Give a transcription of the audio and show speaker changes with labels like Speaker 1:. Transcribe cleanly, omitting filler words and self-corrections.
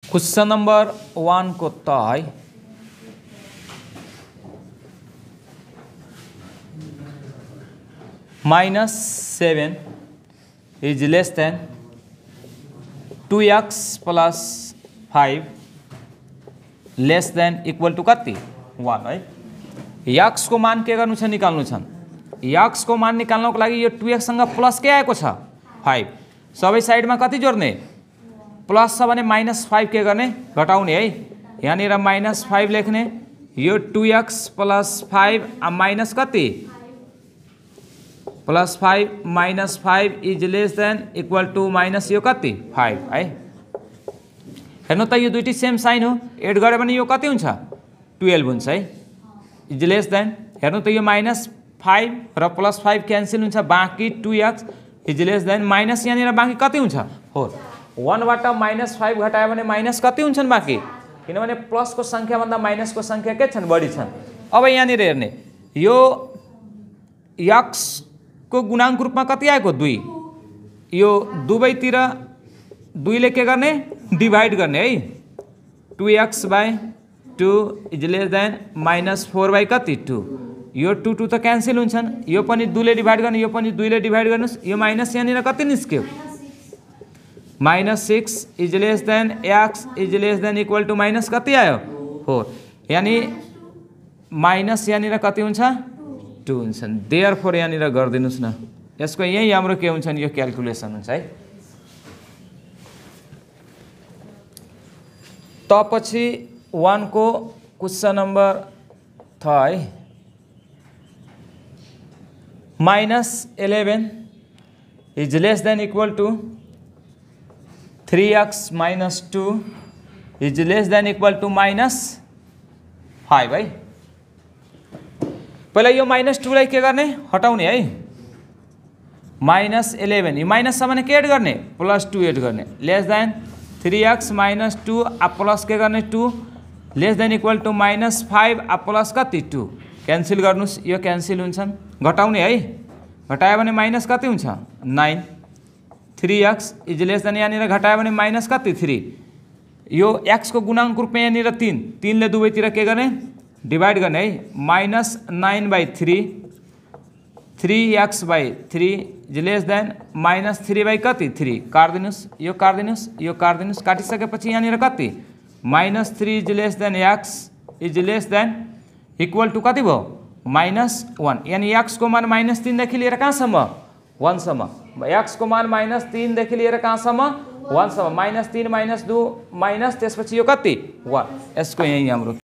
Speaker 1: Question number 1 को तय -7 is less than 2x plus 5 less than equal to कति 1 है। x को मान के गर्नु छ निकाल्नु छ। x को मान निकाल्नको लागि यो 2x सँग प्लस के आएको छ 5 सबै साइडमा कति जोड्ने प्लस छ भने -5 के गर्ने घटाउने है। यहाँनिर -5 लेख्ने यो 2x प्लस 5 माइनस कति plus 5 -5 is less than equal to minus यो कति 5 है। हेर्नु त यो दुईटी सेम साइन हो, एड गरे भने यो कति हुन्छ 12 हुन्छ है। इज लेस देन हेर्नु त यो -5 र +5 क्यान्सल हुन्छ, बाँकी 2x is less then minus यहाँनिर बाँकी कति हुन्छ 4। 1 बाट -5 घटायो भने माइनस कति हुन्छन् बाँकी, किनभने प्लस को संख्या भन्दा माइनस को संख्या के छन् बढी छन्। अब यहाँनिर हेर्ने यो x को गुणांक रूपमा कति आएको 2, यो दुवैतिर 2 ले के गर्ने डिभाइड गर्ने है। 2x/2 इज लेस देन -4 कति 2, यो 2 2 त क्यान्सल हुन्छन्, यो पनि 2 ले डिभाइड गर्ने, यो पनि 2 ले डिभाइड गर्नुस्, यो माइनस यहाँनिर कति निस्क्यो -6 is less than x is less than equal to minus कति आयो 4, यानी माइनस यहाँनिर कति हुन्छ 2 हुन्छन्। देयरफोर यहाँनिर गरिदिनुस् न, यसको यही हाम्रो के हुन्छ नि यो क्याल्कुलेसन हुन्छ है। तपछि 1 को क्वेश्चन नंबर है -11 is less than equal to 3x - 2 is less than equal to -5 है। पहिला यो -2 लाई के गर्ने हटाउने है। -11 यो माइनस छ भने के एड गर्ने +2 एड गर्ने, लेस देन 3x - 2 प्लस के गर्ने 2 less than equal to -5 plus कति 2 क्यान्सल गर्नुस्, यो क्यान्सल हुन्छन्, घटाउने है। घटायो भने माइनस कति हुन्छ 9, 3x इज लेस देन यहाँनिर घटायो भने माइनस कति 3, यो x को गुणांक रूपमा यहाँनिर 3 ले दुवैतिर के गर्ने डिभाइड गर्ने है। -9/3 3x/3 इज लेस देन -3 कति 3 काट्दिनुस्, यो काट्दिनुस्, यो काट्दिनुस्, काटिसकेपछि यहाँनिर कति -3 is less than x is less than equal to कति भयो -1, यानी x को मान -3 देखि लिएर कहाँसम्म 1 सम्म, x को मान -3 देखि लिएर कहाँसम्म 1 सम्म, -3 - 2 माइनस त्यसपछि यो कति 1, यसको यही हाम्रो